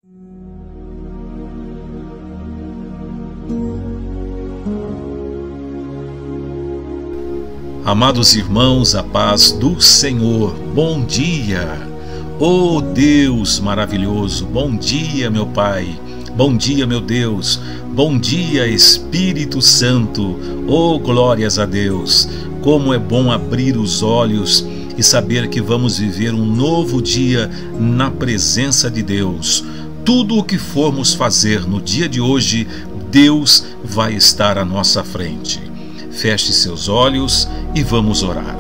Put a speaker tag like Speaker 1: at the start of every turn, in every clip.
Speaker 1: Amados irmãos, a paz do Senhor, bom dia, oh Deus maravilhoso, bom dia meu Pai, bom dia meu Deus, bom dia Espírito Santo, oh glórias a Deus, como é bom abrir os olhos e saber que vamos viver um novo dia na presença de Deus. Tudo o que formos fazer no dia de hoje, Deus vai estar à nossa frente. Feche seus olhos e vamos orar.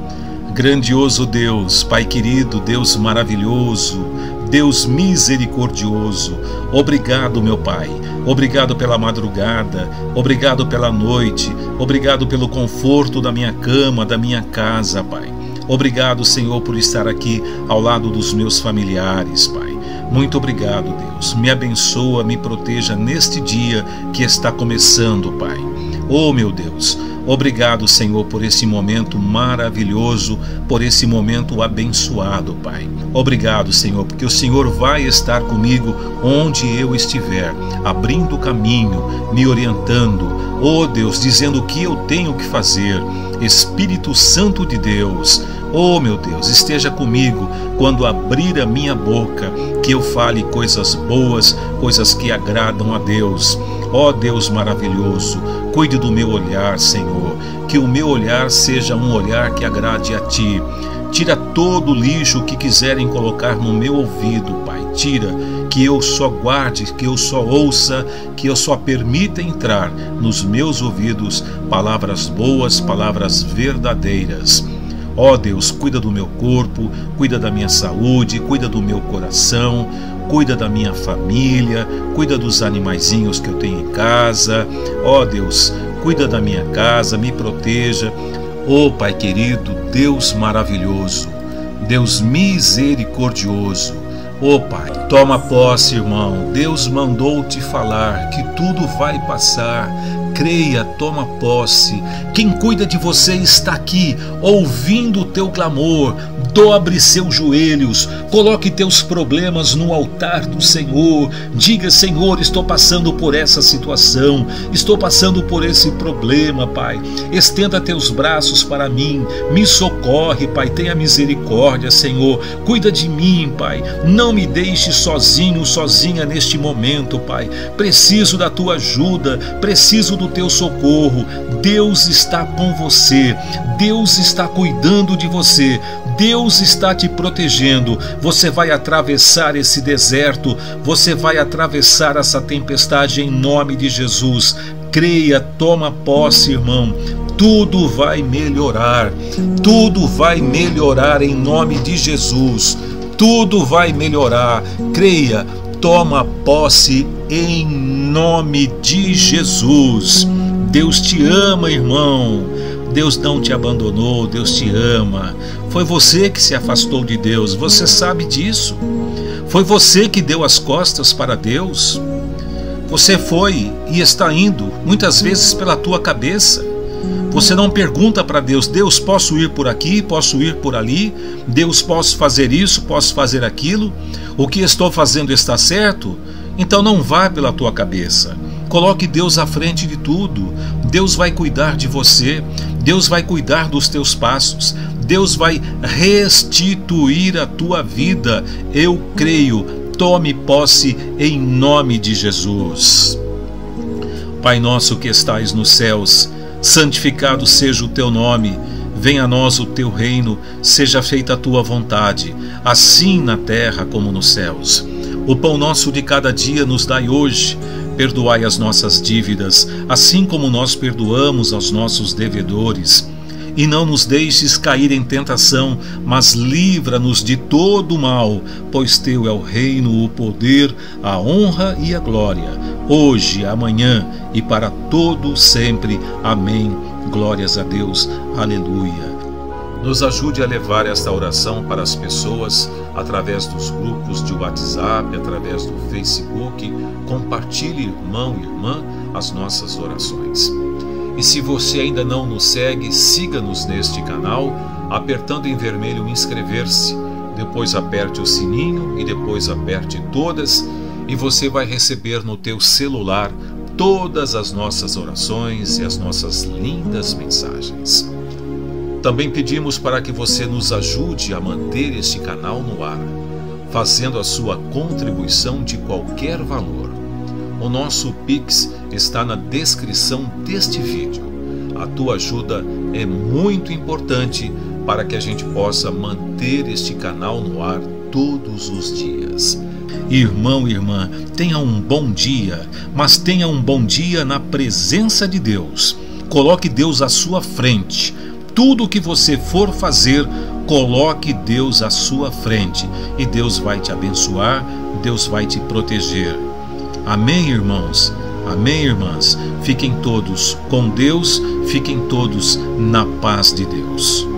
Speaker 1: Grandioso Deus, Pai querido, Deus maravilhoso, Deus misericordioso, obrigado meu Pai, obrigado pela madrugada, obrigado pela noite, obrigado pelo conforto da minha cama, da minha casa, Pai. Obrigado, Senhor, por estar aqui ao lado dos meus familiares, Pai. Muito obrigado, Deus. Me abençoa, me proteja neste dia que está começando, Pai. Oh, meu Deus, obrigado, Senhor, por esse momento maravilhoso, por esse momento abençoado, Pai. Obrigado, Senhor, porque o Senhor vai estar comigo onde eu estiver, abrindo o caminho, me orientando, oh Deus, dizendo o que eu tenho que fazer. Espírito Santo de Deus, oh meu Deus, esteja comigo quando abrir a minha boca, que eu fale coisas boas, coisas que agradam a Deus. Ó Deus maravilhoso, cuide do meu olhar, Senhor, que o meu olhar seja um olhar que agrade a Ti. Tira todo o lixo que quiserem colocar no meu ouvido, Pai. Tira, que eu só guarde, que eu só ouça, que eu só permita entrar nos meus ouvidos palavras boas, palavras verdadeiras. Ó Deus, cuida do meu corpo, cuida da minha saúde, cuida do meu coração, cuida da minha família, cuida dos animaizinhos que eu tenho em casa. Ó Deus, cuida da minha casa, me proteja. Ó Pai querido, Deus maravilhoso, Deus misericordioso. Ó Pai, toma posse, irmão. Deus mandou te falar que tudo vai passar. Creia, toma posse. Quem cuida de você está aqui, ouvindo o teu clamor. Dobre seus joelhos, coloque teus problemas no altar do Senhor. Diga: Senhor, estou passando por essa situação, estou passando por esse problema, Pai. Estenda teus braços para mim, me socorre, Pai. Tenha misericórdia, Senhor. Cuida de mim, Pai. Não me deixe sozinho, sozinha neste momento, Pai. Preciso da tua ajuda, preciso do teu socorro. Deus está com você, Deus está cuidando de você, Deus está te protegendo. Você vai atravessar esse deserto, você vai atravessar essa tempestade em nome de Jesus. Creia, toma posse, irmão. Tudo vai melhorar, tudo vai melhorar em nome de Jesus. Tudo vai melhorar. Creia, toma posse em nome de Jesus. Deus te ama, irmão. Deus não te abandonou, Deus te ama. Foi você que se afastou de Deus, você sabe disso. Foi você que deu as costas para Deus. Você foi e está indo, muitas vezes pela tua cabeça. Você não pergunta para Deus: Deus, posso ir por aqui, posso ir por ali? Deus, posso fazer isso, posso fazer aquilo? O que estou fazendo está certo? Então não vá pela tua cabeça. Coloque Deus à frente de tudo. Deus vai cuidar de você. Deus vai cuidar dos teus passos. Deus vai restituir a tua vida. Eu creio. Tome posse em nome de Jesus. Pai nosso que estais nos céus, santificado seja o teu nome. Venha a nós o teu reino. Seja feita a tua vontade, assim na terra como nos céus. O pão nosso de cada dia nos dai hoje. Perdoai as nossas dívidas, assim como nós perdoamos aos nossos devedores. E não nos deixes cair em tentação, mas livra-nos de todo o mal, pois teu é o reino, o poder, a honra e a glória, hoje, amanhã e para todo sempre. Amém. Glórias a Deus. Aleluia. Nos ajude a levar esta oração para as pessoas através dos grupos de WhatsApp, através do Facebook. Compartilhe, irmão e irmã, as nossas orações. E se você ainda não nos segue, siga-nos neste canal, apertando em vermelho inscrever-se. Depois aperte o sininho e depois aperte todas. e você vai receber no teu celular todas as nossas orações e as nossas lindas mensagens. Também pedimos para que você nos ajude a manter este canal no ar, fazendo a sua contribuição de qualquer valor. O nosso Pix está na descrição deste vídeo. A tua ajuda é muito importante para que a gente possa manter este canal no ar todos os dias. Irmão e irmã, tenha um bom dia, mas tenha um bom dia na presença de Deus. Coloque Deus à sua frente. Tudo o que você for fazer, coloque Deus à sua frente e Deus vai te abençoar, Deus vai te proteger. Amém, irmãos? Amém, irmãs? Fiquem todos com Deus, fiquem todos na paz de Deus.